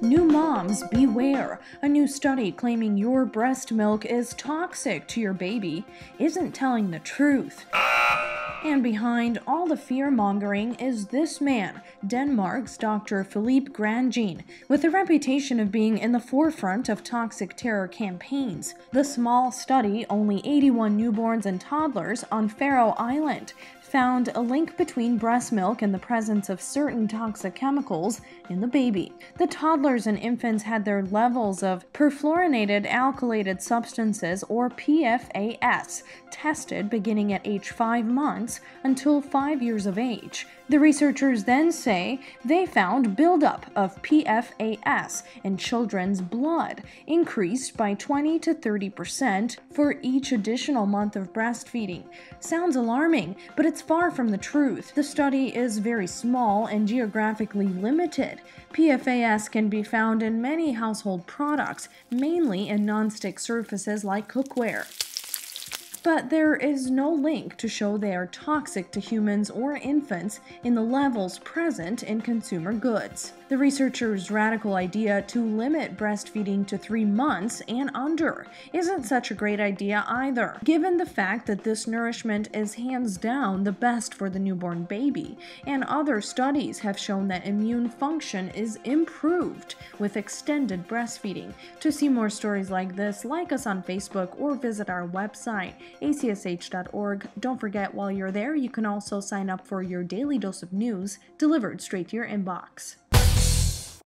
New moms, beware! A new study claiming your breast milk is toxic to your baby isn't telling the truth. And behind all the fear-mongering is this man, Denmark's Dr. Philippe Grandjean, with a reputation of being in the forefront of toxic terror campaigns. The small study, only 81 newborns and toddlers on Faroe Island, found a link between breast milk and the presence of certain toxic chemicals in the baby. The toddlers and infants had their levels of perfluorinated alkylated substances, or PFAS, tested beginning at age 5 months until 5 years of age. The researchers then say they found buildup of PFAS in children's blood increased by 20 to 30% for each additional month of breastfeeding. Sounds alarming, but it's far from the truth. The study is very small and geographically limited. PFAS can be found in many household products, mainly in non-stick surfaces like cookware. But there is no link to show they are toxic to humans or infants in the levels present in consumer goods. The researchers' radical idea to limit breastfeeding to 3 months and under isn't such a great idea either, given the fact that this nourishment is hands down the best for the newborn baby, and other studies have shown that immune function is improved with extended breastfeeding. To see more stories like this, like us on Facebook or visit our website, acsh.org. Don't forget, while you're there, you can also sign up for your daily dose of news delivered straight to your inbox.